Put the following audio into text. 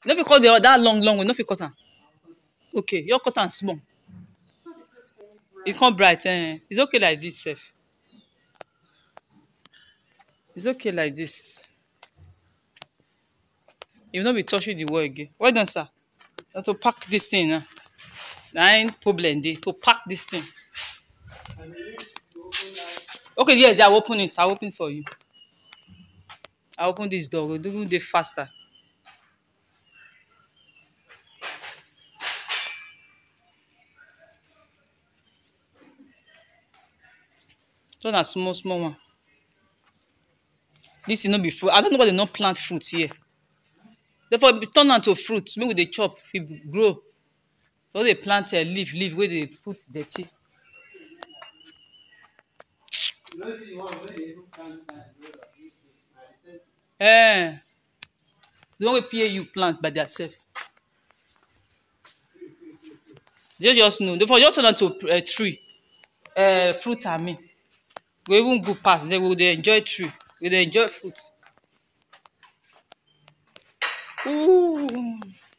No fit cut that long one, no fit cut am. Okay, you cut am small. E come bright, it's okay like this sef. It's okay like this. You will not be touching the wall again. Well done, sir. Now to pack this thing now. Na im problem dey to pack this thing. Okay, yes, I'll open it. I'll open for you. I'll open this door. We'll do it faster. Turn a small, small one. This is not be fruit. I don't know why they not plant fruits here. Therefore, turn am to fruit. Maybe they chop, if it grow. So they plant a leaf where they put dirty. Eh, the one wey PAU plant by themselves. Just know. Therefore, just turn am to a tree. Fruit I mean. Go even go past. They will enjoy tree. They enjoy fruit. Ooh.